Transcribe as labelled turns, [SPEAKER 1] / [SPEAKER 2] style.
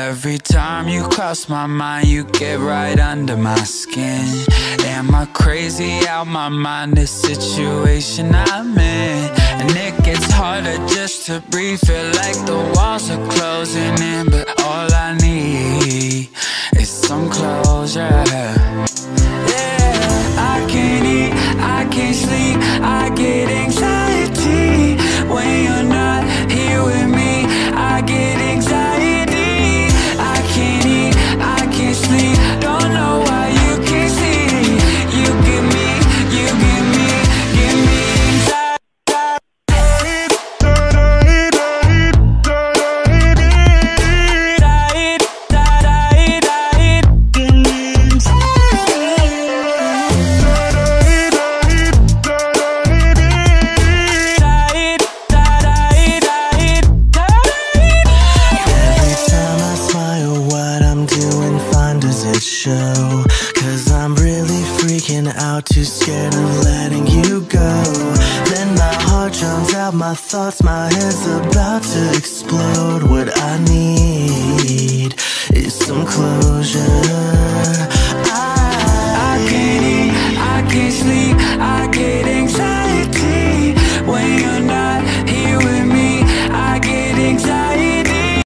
[SPEAKER 1] Every time you cross my mind, you get right under my skin. Am I crazy out my mind, this situation I'm in? And it gets harder just to breathe, feel like the walls are closing in. But all I need is some closure. Yeah, I can't eat, I can't sleep, I get anxiety when you're not here with me. I get anxiety, I can't eat, I can't sleep, don't know why you can't see. You give me anxiety.
[SPEAKER 2] Show, 'cause I'm really freaking out, too scared of letting you go. Then my heart drowns out my thoughts, my head's about to explode. What I need is some closure.